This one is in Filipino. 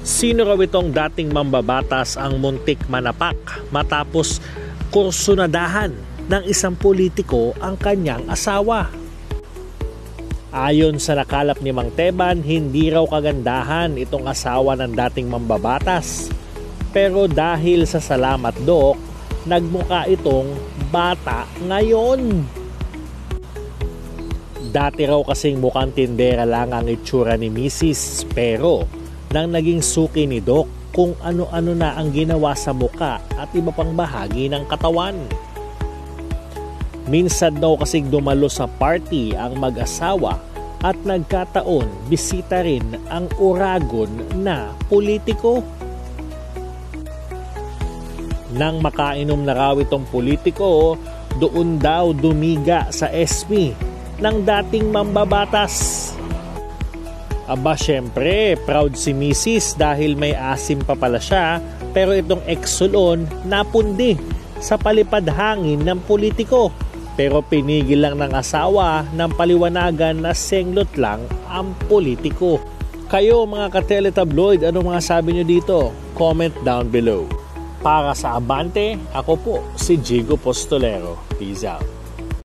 Sino raw itong dating mambabatas ang muntik manapak matapos kursunadahan ng isang politiko ang kanyang asawa? Ayon sa nakalap ni Mang Teban, hindi raw kagandahan itong asawa ng dating mambabatas. Pero dahil sa salamat Dok, nagmukha itong bata ngayon. Dati raw kasing mukhang tindera lang ang itsura ni Mrs. Pero nang naging suki ni Doc kung ano-ano na ang ginawa sa muka at iba pang bahagi ng katawan. Minsan daw kasing dumalo sa party ang mag-asawa at nagkataon bisita rin ang uragon na politiko. Nang makainom na raw itong politiko, doon daw dumiga sa SP ng dating mambabatas. Aba, syempre, proud si Mrs. dahil may asim pa pala siya, pero itong ex-sulon napundi sa palipad hangin ng politiko. Pero pinigil lang ng asawa ng paliwanagan na senglot lang ang politiko. Kayo mga ka-teletabloid, ano mga sabi nyo dito? Comment down below. Para sa Abante, ako po si Jigo Postolero. Peace out.